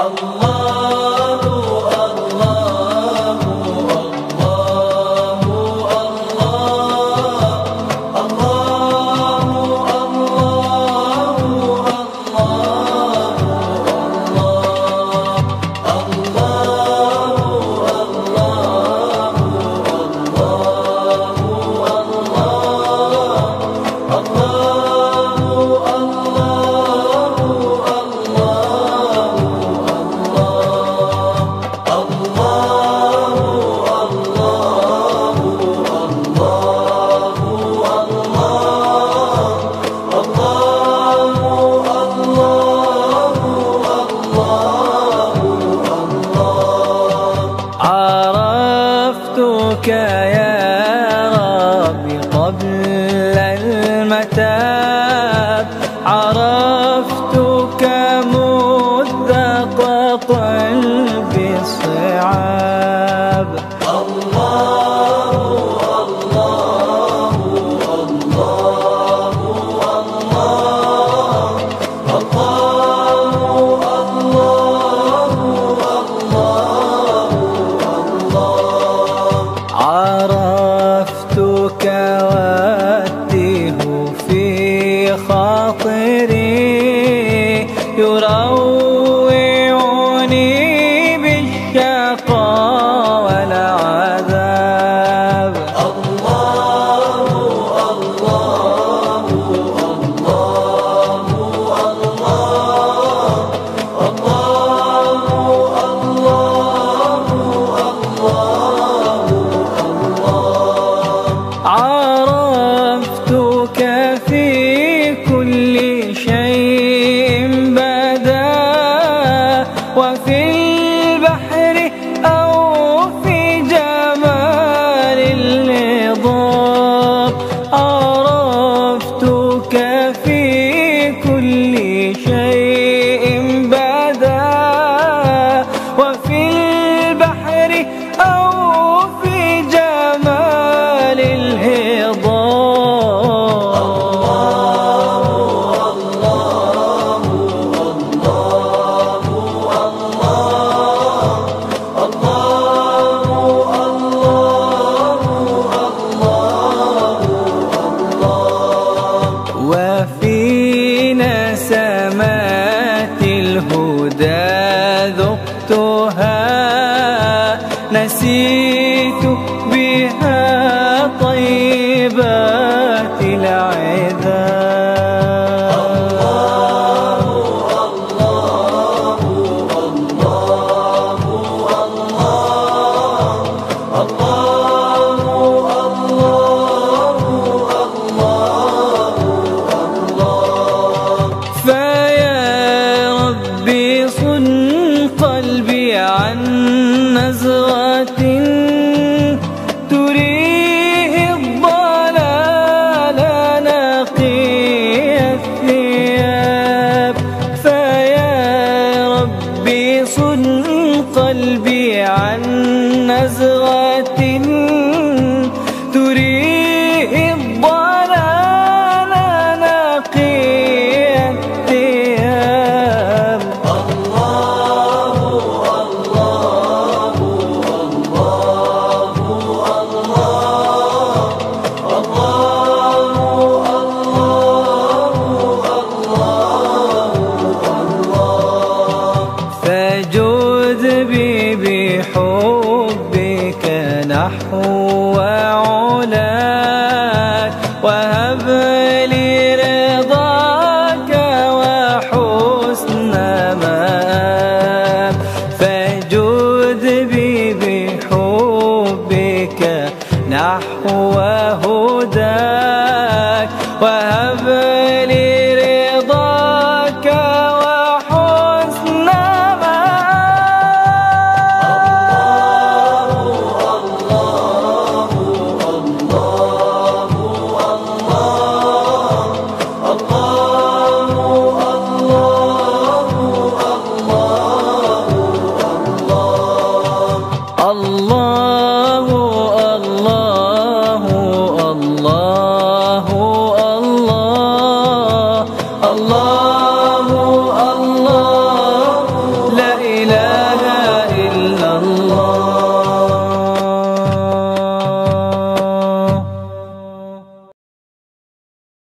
عرفتك يا ربي قبل المتاب، عرفتك مذ قلبي الصعاب. عرفتك والتيه في خاطري يروعني بالشقاء والعذاب. عرفتك في كل شيء بدا، وفي البحر أو في جمال النظام. عرفتك في كل شيء بدا، وفي البحر أو في جمال الهضام. وفي نسمات الهدى ذقتها، نسيت بها طيبات العذاب. فيا ربي صن قلبي عن نزغة تريه الضلال نقي الثياب. فيا ربي صن قلبي عن نزغة